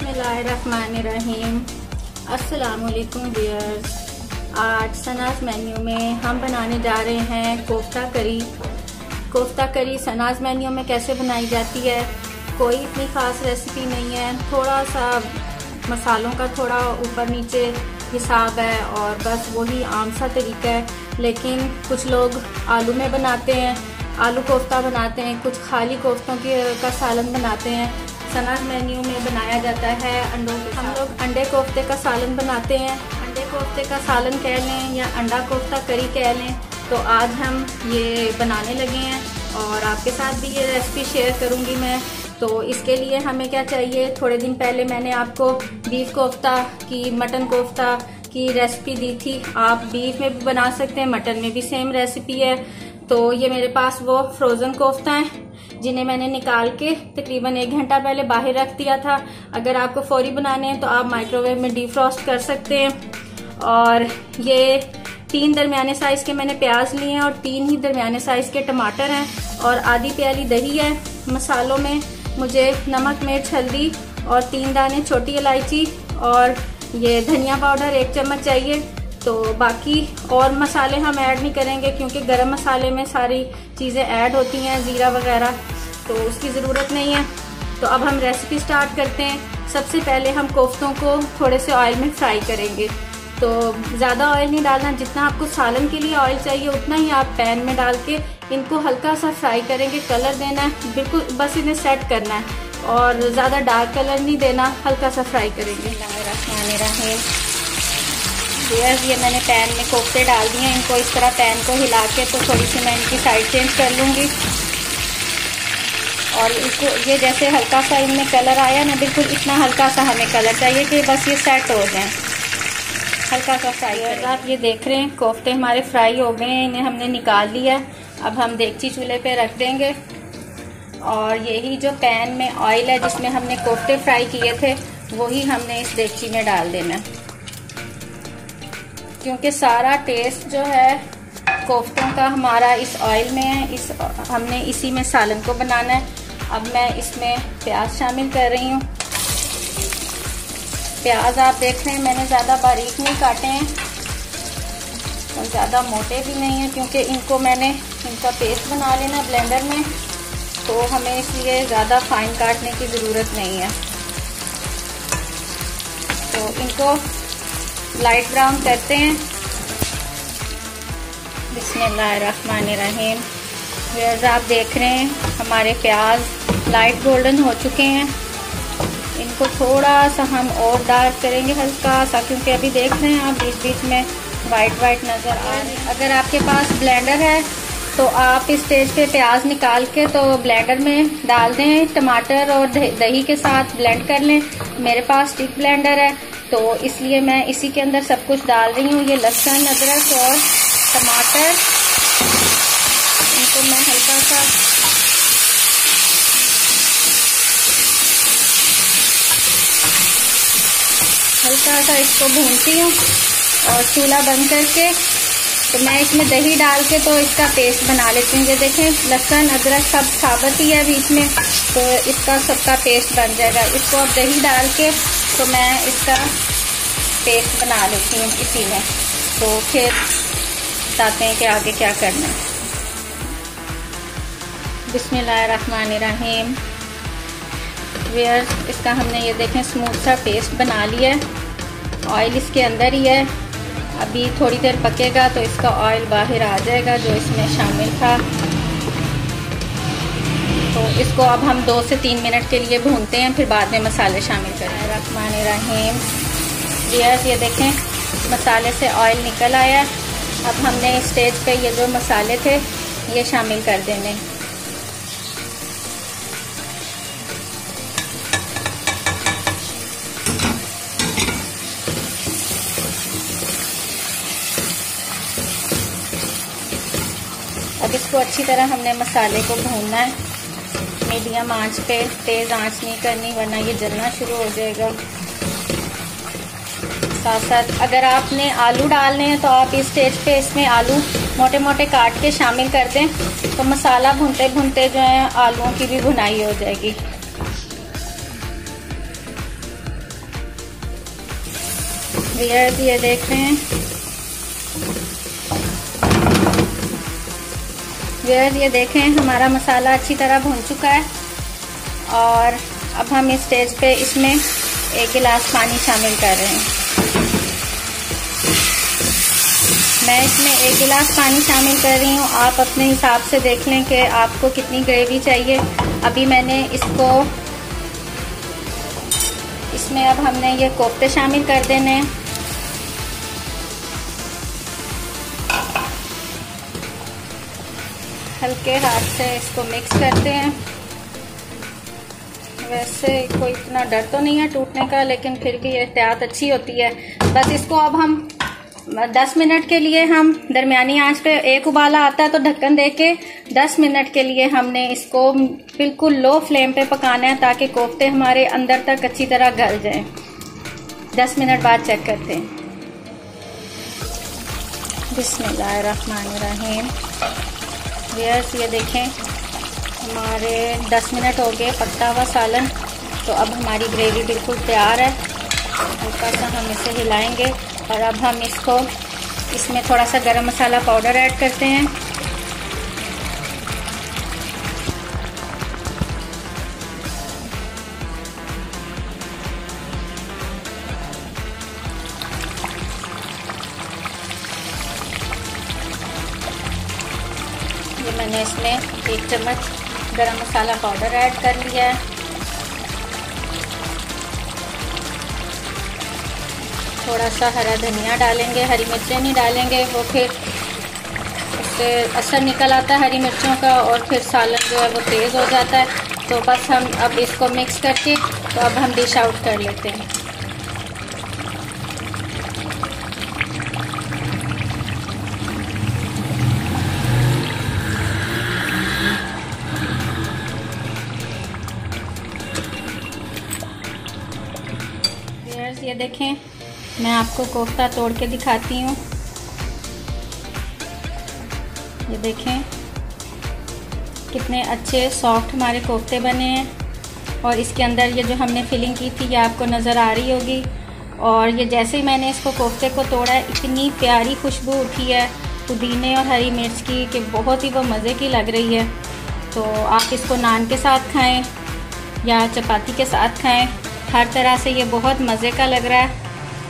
बिस्मिल्लाहिर्रहमानिर्रहीम। अस्सलामुअलैकुम व्यूअर्स। आज सनाज मेन्यू में हम बनाने जा रहे हैं कोफ्ता करी। कोफ्ता करी सनाज मेन्यू में कैसे बनाई जाती है, कोई इतनी ख़ास रेसिपी नहीं है। थोड़ा सा मसालों का थोड़ा ऊपर नीचे हिसाब है और बस वही आम सा तरीका है। लेकिन कुछ लोग आलू में बनाते हैं, आलू कोफ्ता बनाते हैं, कुछ खाली कोफ्तों का सालन बनाते हैं। सनाज मेन्यू में बनाया जाता है अंडों के साथ। हम लोग अंडे कोफ्ते का सालन बनाते हैं। अंडे कोफ्ते का सालन कह लें या अंडा कोफ्ता करी कह लें। तो आज हम ये बनाने लगे हैं और आपके साथ भी ये रेसिपी शेयर करूंगी मैं। तो इसके लिए हमें क्या चाहिए, थोड़े दिन पहले मैंने आपको बीफ कोफ्ता की, मटन कोफ्ता की रेसिपी दी थी। आप बीफ में भी बना सकते हैं, मटन में भी सेम रेसिपी है। तो ये मेरे पास वो फ्रोज़न कोफ्ता है जिन्हें मैंने निकाल के तकरीबन 1 घंटा पहले बाहर रख दिया था। अगर आपको फौरी बनाने हैं तो आप माइक्रोवेव में डीफ्रॉस्ट कर सकते हैं। और ये 3 दरमियाने साइज के मैंने प्याज लिए हैं और 3 ही दरमियाने साइज के टमाटर हैं और आधी प्याली दही है। मसालों में मुझे नमक, मिर्च, हल्दी और 3 दाने छोटी इलायची और ये धनिया पाउडर 1 चम्मच चाहिए। तो बाकी और मसाले हम ऐड नहीं करेंगे क्योंकि गरम मसाले में सारी चीज़ें ऐड होती हैं, ज़ीरा वगैरह, तो उसकी ज़रूरत नहीं है। तो अब हम रेसिपी स्टार्ट करते हैं। सबसे पहले हम कोफ्तों को थोड़े से ऑयल में फ्राई करेंगे। तो ज़्यादा ऑयल नहीं डालना, जितना आपको सालन के लिए ऑयल चाहिए उतना ही आप पैन में डाल के इनको हल्का सा फ्राई करेंगे। कलर देना है बिल्कुल, बस इन्हें सेट करना है और ज़्यादा डार्क कलर नहीं देना, हल्का सा फ्राई करेंगे। ये मैंने पैन में कोफ्ते डाल दिए हैं। इनको इस तरह पैन को हिला के तो थोड़ी सी मैं इनकी साइड चेंज कर लूँगी। और इसको ये जैसे हल्का सा इनमें कलर आया ना, बिल्कुल इतना हल्का सा हमें कलर चाहिए कि बस ये सेट हो जाए, हल्का सा फ्राई करें। आप ये देख रहे हैं कोफ्ते हमारे फ्राई हो गए हैं, इन्हें हमने निकाल लिया। अब हम देगची चूल्हे पे रख देंगे और यही जो पैन में ऑयल है जिसमें हमने कोफ्ते फ्राई किए थे वही हमने इस देगची में डाल देना, क्योंकि सारा टेस्ट जो है कोफ्तों का हमारा इस ऑयल में है। हमने इसी में सालन को बनाना है। अब मैं इसमें प्याज शामिल कर रही हूँ। प्याज आप देख रहे हैं मैंने ज़्यादा बारीक नहीं काटे हैं और ज़्यादा मोटे भी नहीं है, क्योंकि इनको मैंने इनका पेस्ट बना लेना ब्लेंडर में, तो हमें इसलिए ज़्यादा फाइन काटने की ज़रूरत नहीं है। तो इनको लाइट ब्राउन करते हैं। बिस्मिल्लाहिर्रहमानिर्रहीम। व्यूअर्स आप देख रहे हैं हमारे प्याज लाइट गोल्डन हो चुके हैं। इनको थोड़ा सा हम और डार्क करेंगे हल्का सा, क्योंकि अभी देख रहे हैं आप बीच बीच में वाइट नज़र आ रहे हैं। अगर आपके पास ब्लेंडर है तो आप इस स्टेज पे प्याज निकाल के तो ब्लेंडर में डाल दें, टमाटर और दही के साथ ब्लेंड कर लें। मेरे पास स्टिक ब्लेंडर है तो इसलिए मैं इसी के अंदर सब कुछ डाल रही हूँ। ये लहसुन, अदरक और टमाटर, इनको मैं हल्का सा इसको भूनती हूँ और चूल्हा बंद करके तो मैं इसमें दही डाल के तो इसका पेस्ट बना लेती हूँ। ये देखें लहसुन, अदरक सब साबुत ही है बीच में, तो इसका सबका पेस्ट बन जाएगा। इसको अब दही डाल के तो मैं इसका पेस्ट बना लेती हूँ इसी में। तो फिर बताते हैं कि आगे क्या करना है। बिस्मिल्लाहिर्रहमानिर्रहीम। व्यूअर्स इसका हमने ये देखें स्मूथ सा पेस्ट बना लिया है। ऑयल इसके अंदर ही है, अभी थोड़ी देर पकेगा तो इसका ऑयल बाहर आ जाएगा जो इसमें शामिल था। तो इसको अब हम 2 से 3 मिनट के लिए भूनते हैं, फिर बाद में मसाले शामिल करें। रहमानिर्रहीम। व्यूअर्स ये देखें मसाले से ऑयल निकल आया। अब हमने इस स्टेज पे ये जो मसाले थे ये शामिल कर देने। अब इसको अच्छी तरह हमने मसाले को भूनना है मीडियम आंच पे, तेज़ आंच नहीं करनी वरना ये जलना शुरू हो जाएगा। साथ साथ अगर आपने आलू डालने हैं तो आप इस स्टेज पे इसमें आलू मोटे मोटे काट के शामिल कर दें, तो मसाला भूनते भूनते जो है आलूओं की भी भुनाई हो जाएगी। व्यूअर्स ये देख रहे हैं, व्यूअर्स ये देखें हमारा मसाला अच्छी तरह भून चुका है। और अब हम इस स्टेज पे इसमें 1 गिलास पानी शामिल कर रहे हैं। मैं इसमें 1 गिलास पानी शामिल कर रही हूँ। आप अपने हिसाब से देख लें कि आपको कितनी ग्रेवी चाहिए। अभी मैंने इसमें अब हमने ये कोफ्ते शामिल कर देने हैं। हल्के हाथ से इसको मिक्स करते हैं। वैसे कोई इतना डर तो नहीं है टूटने का, लेकिन फिर भी एहतियात अच्छी होती है। बस इसको अब हम 10 मिनट के लिए हम दरमियानी आंच पे, एक उबाला आता है तो ढक्कन देके 10 मिनट के लिए हमने इसको बिल्कुल लो फ्लेम पे पकाना है, ताकि कोफ्ते हमारे अंदर तक अच्छी तरह गल जाएं। 10 मिनट बाद चेक करते हैं। बिस्मिल्लाहिर्रहमानिर्रहीम। व्यूअर्स ये देखें हमारे 10 मिनट हो गए पकता हुआ सालन। तो अब हमारी ग्रेवी बिल्कुल तैयार है। हल्का सा हम इसे हिलाएंगे और अब हम इसमें थोड़ा सा गरम मसाला पाउडर ऐड करते हैं। ये मैंने इसमें 1 चम्मच गरम मसाला पाउडर ऐड कर लिया है। थोड़ा सा हरा धनिया डालेंगे, हरी मिर्चें नहीं डालेंगे, वो फिर उससे असर निकल आता है हरी मिर्चों का और फिर सालन जो है वो तेज़ हो जाता है। तो बस हम अब इसको मिक्स करके तो अब हम डिश आउट कर लेते हैं। ये देखें मैं आपको कोफ्ता तोड़ के दिखाती हूँ। ये देखें कितने अच्छे सॉफ्ट हमारे कोफ्ते बने हैं। और इसके अंदर ये जो हमने फिलिंग की थी ये आपको नज़र आ रही होगी। और ये जैसे ही मैंने इसको कोफ्ते को तोड़ा है, इतनी प्यारी खुशबू उठी है पुदीने और हरी मिर्च की कि बहुत ही वो मज़े की लग रही है। तो आप इसको नान के साथ खाएं या चपाती के साथ खाएं, हर तरह से ये बहुत मज़े का लग रहा है।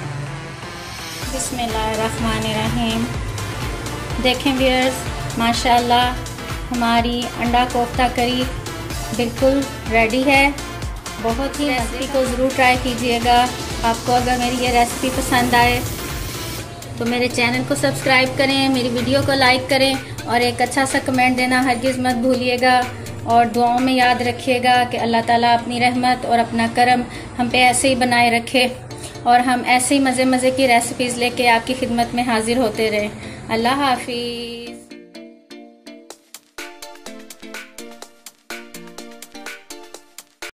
बिस्मिल्लाहिर्रहमानिर्रहीम। देखें व्यूअर्स माशाल्लाह हमारी अंडा कोफ्ता करी बिल्कुल रेडी है। बहुत ही रेसिपी को ज़रूर ट्राई कीजिएगा। आपको अगर मेरी ये रेसिपी पसंद आए तो मेरे चैनल को सब्सक्राइब करें, मेरी वीडियो को लाइक करें और एक अच्छा सा कमेंट देना हरगिज़ मत भूलिएगा। और दुआओं में याद रखिएगा कि अल्लाह ताला अपनी रहमत और अपना करम हम पे ऐसे ही बनाए रखे और हम ऐसे ही मज़े मज़े की रेसिपीज़ लेके आपकी खिदमत में हाजिर होते रहें। अल्लाह हाफिज़।